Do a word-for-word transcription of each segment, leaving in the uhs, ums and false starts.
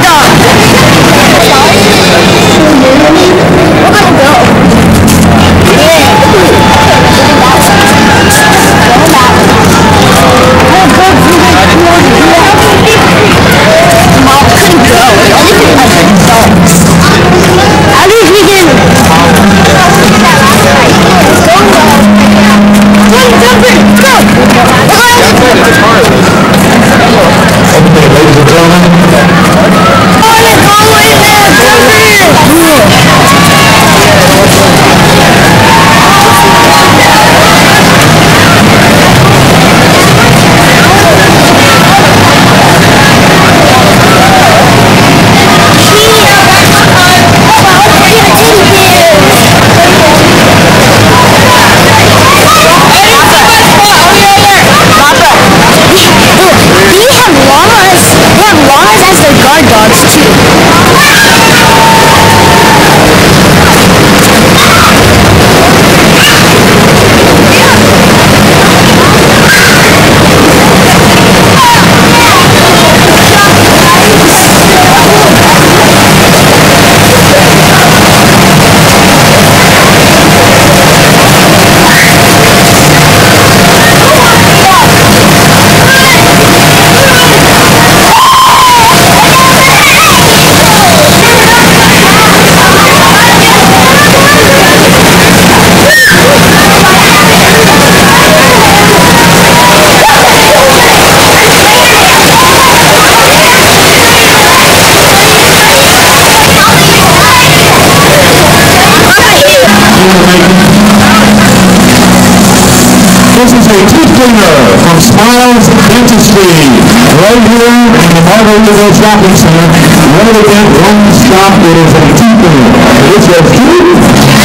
This is a teeth cleaner from Smiles Dentistry, right here in the Margaritaville Shopping Center. One again, one stop, it is a teeth cleaner. It's a cute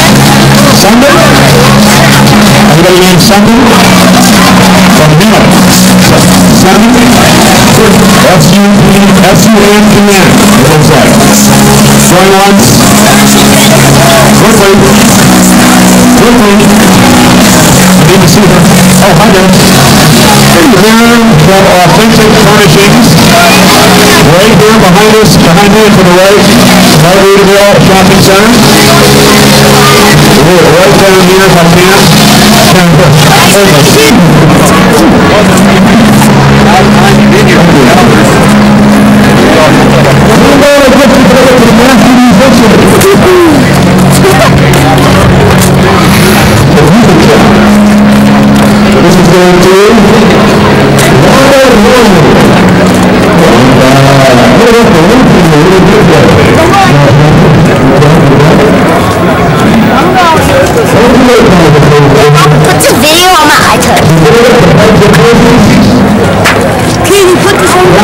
Sunday. Everybody named Sunday? From him. Sunday? S U S U N D N. It looks like. Going once. Quickly. Quickly. I need to see her. Oh, hi there. Here from Authentic Furnishings. Right here behind us, behind me to the right, Margaritaville Shopping Center. We're right down here if I can. This is going to Put the video on my iPad. Can you put this on my